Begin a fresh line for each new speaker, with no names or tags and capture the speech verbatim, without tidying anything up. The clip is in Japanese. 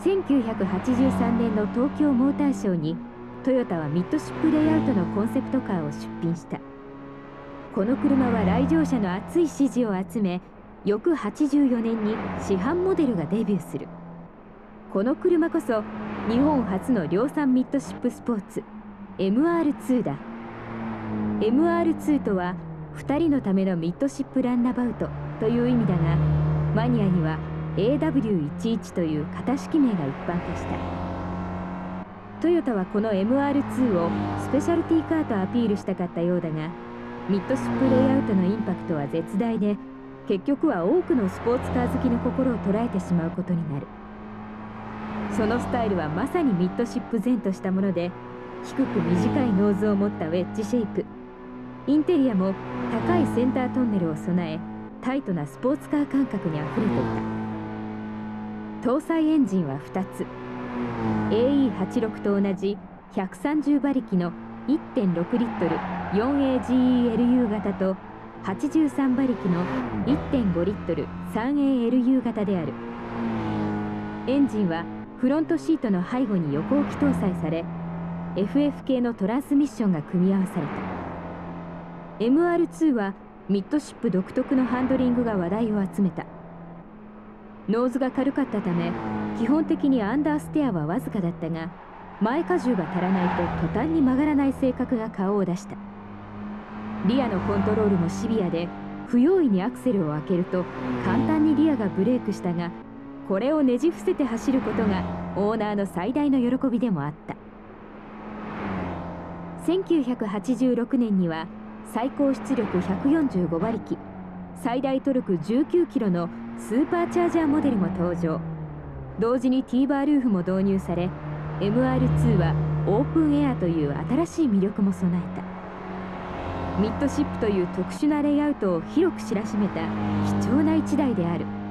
せんきゅうひゃくはちじゅうさんねんの東京モーターショーにトヨタはミッドシップレイアウトのコンセプトカーを出品した。この車は来場者の熱い支持を集め、翌はちじゅうよねんに市販モデルがデビューする。この車こそ日本初の量産ミッドシップスポーツ エムアールツー だ。 エムアールツー とはふたりのためのミッドシップランナバウトという意味だが、マニアには エーダブリューじゅういち という型式名が一般化した。トヨタはこの エムアールツー をスペシャルティカーとアピールしたかったようだが、ミッドシップレイアウトのインパクトは絶大で、結局は多くのスポーツカー好きの心を捉えてしまうことになる。そのスタイルはまさにミッドシップ前としたもので、低く短いノーズを持ったウェッジシェイプ、インテリアも高いセンタートンネルを備え、タイトなスポーツカー感覚にあふれていた。搭載エンジンはふたつ、 エーイーはちじゅうろく と同じひゃくさんじゅうばりきの いってんろくリットル フォーエージーイーエルユー 型とはちじゅうさんばりきの いってんごリットル スリーエーエルユー 型である。エンジンはフロントシートの背後に横置き搭載され、 エフエフ 系のトランスミッションが組み合わされた。 エムアールツー はミッドシップ独特のハンドリングが話題を集めた。ノーズが軽かったため、基本的にアンダーステアはわずかだったが、前荷重が足らないと途端に曲がらない性格が顔を出した。リアのコントロールもシビアで、不用意にアクセルを開けると簡単にリアがブレークしたが、これをねじ伏せて走ることがオーナーの最大の喜びでもあった。せんきゅうひゃくはちじゅうろくねんには最高出力ひゃくよんじゅうごばりき、最大トルクじゅうきゅうキロのスーパーチャージャーモデルも登場。同時に T バールーフも導入され、 エムアールツー はオープンエアという新しい魅力も備えた。ミッドシップという特殊なレイアウトを広く知らしめた貴重ないちだいである。